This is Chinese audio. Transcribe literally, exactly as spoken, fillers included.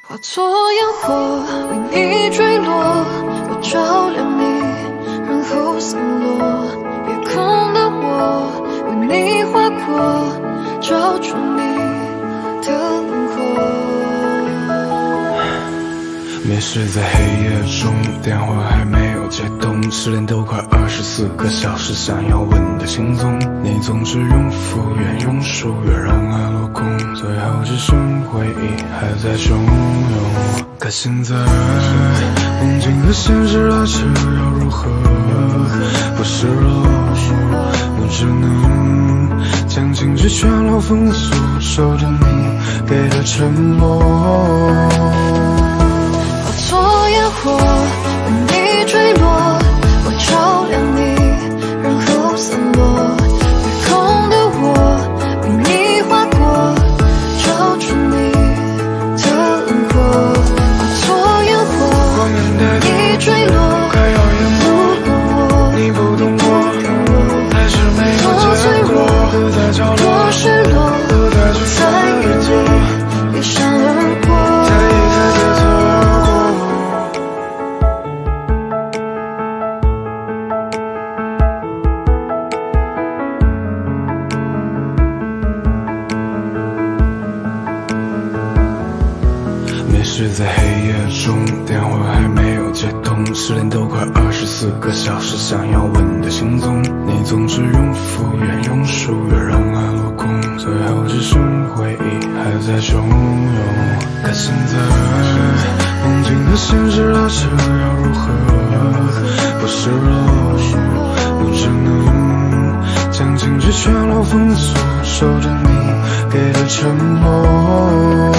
化作烟火，为你坠落，我照亮你，然后散落。夜空的我，为你划过，照出你的轮廓。 迷失在黑夜中，电话还没有接通，失恋都快二十四个小时，想要问的行踪，你总是用敷衍，用疏远让爱落空，最后只剩回忆还在汹涌。可现在，梦境和现实拉扯要如何？不示弱，我只能将情绪全都封锁，守着你给的承诺。 化作烟火，为你坠落，我照亮你，然后散落。夜空的我，为你划过，照出你的轮廓。化作烟火，为你坠落， 快要淹没，你不懂我，还是没有结果，不再角落， 多失落， 不再去在原地一闪而过。 迷失在黑夜中，电话还没有接通，失恋都快二十四个小时，想要问的行踪，你总是用敷衍，用疏远让爱落空，最后只剩回忆还在汹涌。可现在，梦境和现实拉扯要如何？不示弱，我只能将情绪全都封锁，守着你给的承诺。